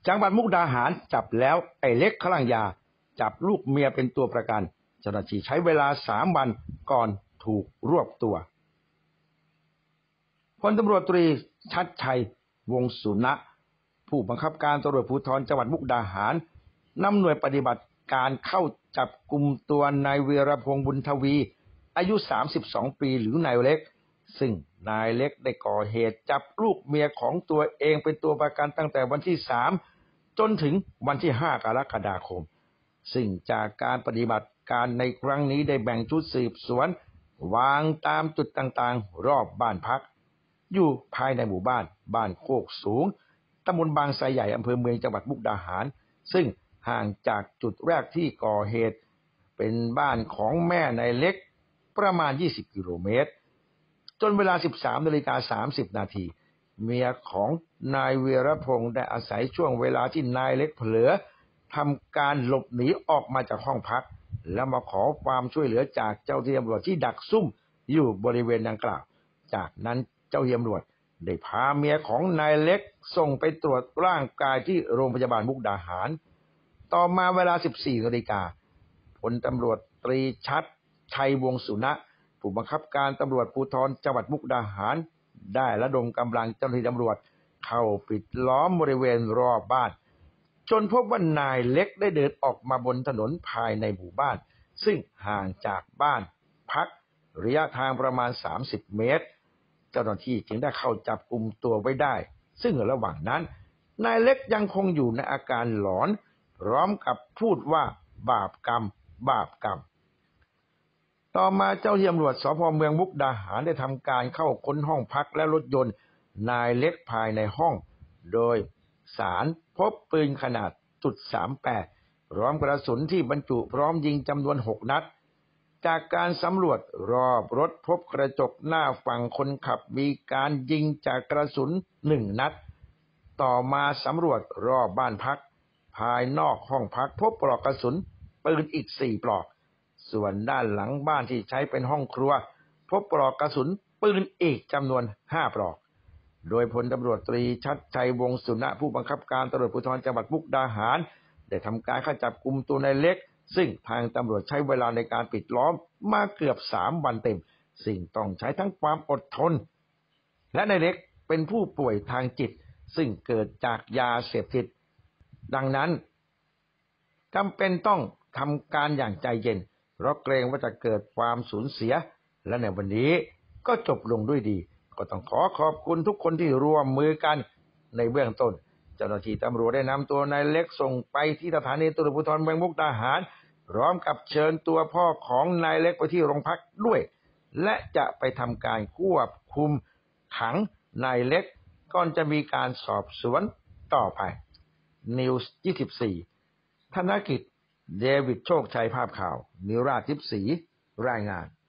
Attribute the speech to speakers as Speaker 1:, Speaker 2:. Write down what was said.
Speaker 1: จังหวัดมุกดาหารจับแล้วไอ้เล็กคลั่งยาจับลูกเมียเป็นตัวประกันเจ้าหน้าที่ใช้เวลา3 วันก่อนถูกรวบตัวพลตำรวจตรีชัดชัยวงศ์สุนะผู้บังคับการตำรวจภูธรจังหวัดมุกดาหารนำหน่วยปฏิบัติการเข้าจับกุมตัวนายวีรพงษ์บุญทวีอายุ32 ปีหรือนายเล็กซึ่งนายเล็กได้ก่อเหตุจับลูกเมียของตัวเองเป็นตัวประกันตั้งแต่วันที่3จนถึงวันที่5 กรกฎาคมซึ่งจากการปฏิบัติการในครั้งนี้ได้แบ่งชุดสืบสวนวางตามจุดต่างๆรอบบ้านพักอยู่ภายในหมู่บ้านโคกสูงตำบลบางไทรใหญ่อำเภอเมืองจังหวัดมุกดาหารซึ่งห่างจากจุดแรกที่ก่อเหตุเป็นบ้านของแม่นายเล็กประมาณ20 กิโลเมตรจนเวลา 13:30 นาทีเมียของนายวีรพงษ์ได้อาศัยช่วงเวลาที่นายเล็กเผลอทำการหลบหนีออกมาจากห้องพักแล้วมาขอความช่วยเหลือจากเจ้าหน้าที่ตำรวจที่ดักซุ่มอยู่บริเวณดังกล่าวจากนั้นเจ้าหน้าที่ตำรวจได้พาเมียของนายเล็กส่งไปตรวจร่างกายที่โรงพยาบาลมุกดาหารต่อมาเวลา 14 นาฬิกาพลตำรวจตรีชัยวงศ์สุนะผู้บังคับการตำรวจภูธรจังหวัดมุกดาหารได้ระดมกำลังเจ้าหน้าที่ตำรวจเข้าปิดล้อมบริเวณรอบบ้านจนพบว่านายเล็กได้เดินออกมาบนถนนภายในหมู่บ้านซึ่งห่างจากบ้านพักระยะทางประมาณ30 เมตรเจ้าหน้าที่จึงได้เข้าจับกุมตัวไว้ได้ซึ่งระหว่างนั้นนายเล็กยังคงอยู่ในอาการหลอนพร้อมกับพูดว่าบาปกรรมบาปกรรมต่อมาเจ้าหน้าที่ตำรวจสภ.เมืองมุกดาหารได้ทำการเข้าค้นห้องพักและรถยนต์นายเล็กภายในห้องโดยสารพบปืนขนาด.38พร้อมกระสุนที่บรรจุพร้อมยิงจำนวน6 นัดจากการสำรวจรอบรถพบกระจกหน้าฝั่งคนขับมีการยิงจากกระสุน1 นัดต่อมาสำรวจรอบบ้านพักภายนอกห้องพักพบปลอกกระสุนปืนอีก4 ปลอกส่วนด้านหลังบ้านที่ใช้เป็นห้องครัวพบปลอกกระสุนปืนอีกจำนวน5 ปลอกโดยพลตำรวจตรีชัดชัยวงศ์สุนะผู้บังคับการตำรวจภูธรจังหวัดมุกดาหารได้ทำการเข้าจับกุมตัวนายเล็กซึ่งทางตำรวจใช้เวลาในการปิดล้อมมาเกือบ3 วันเต็มซึ่งต้องใช้ทั้งความอดทนและนายเล็กเป็นผู้ป่วยทางจิตซึ่งเกิดจากยาเสพติดดังนั้นจำเป็นต้องทำการอย่างใจเย็นเพราะเกรงว่าจะเกิดความสูญเสียและในวันนี้ก็จบลงด้วยดีก็ต้องขอบคุณทุกคนที่ร่วมมือกันในเบื้องต้นเจ้าหน้าที่ตำรวจได้นำตัวนายเล็กส่งไปที่สถานีตำรวจภูธรเมืองมุกดาหารพร้อมกับเชิญตัวพ่อของนายเล็กไปที่โรงพักด้วยและจะไปทำการควบคุมขังนายเล็กก่อนจะมีการสอบสวนต่อไปนิวส์24ธนกิจเดวิดโชคชัยภาพข่าวนิราศ ทิพย์ศรีรายงาน